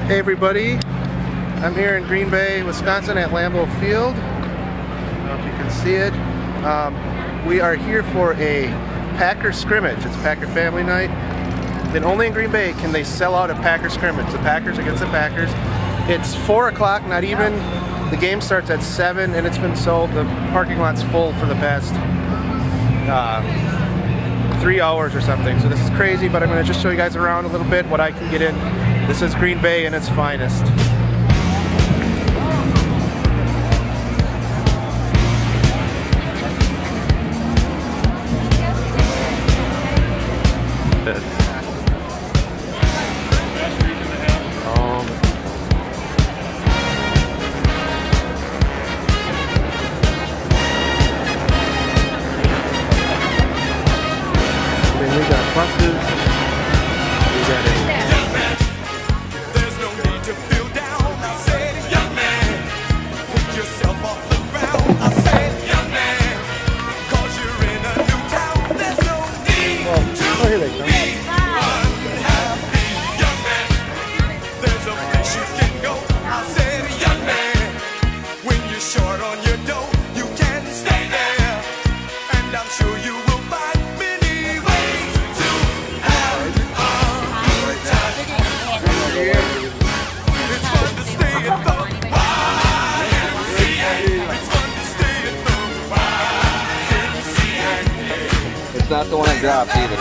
Hey everybody, I'm here in Green Bay, Wisconsin at Lambeau Field. I don't know if you can see it. We are here for a Packer scrimmage. It's Packer family night. And only in Green Bay can they sell out a Packer scrimmage. The Packers against the Packers. It's 4 o'clock, not even. The game starts at 7 and it's been sold. The parking lot's full for the past 3 hours or something. So this is crazy, but I'm going to just show you guys around a little bit what I can get in. This is Green Bay in its finest. We got buses. We got it. Oh, here they come. Short on your dough, you can stay there, and I'm sure you will find many ways to have a good time. It's fun to stay at the YMCA. It's fun to stay at the YMCA. It's not the one I dropped either.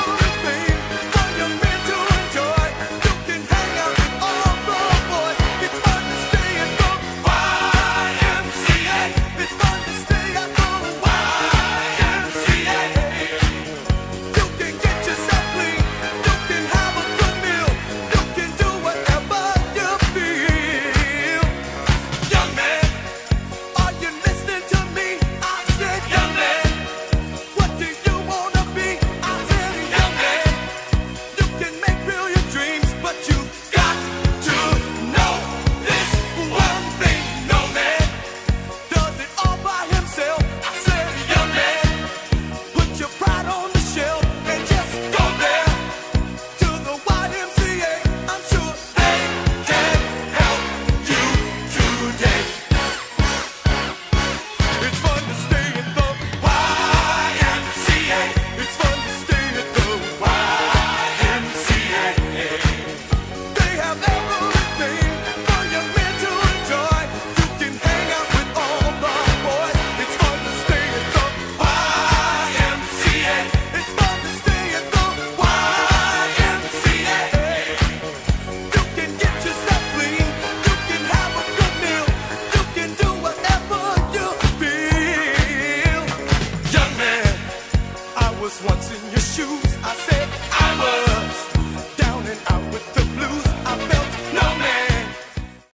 Once in your shoes, I said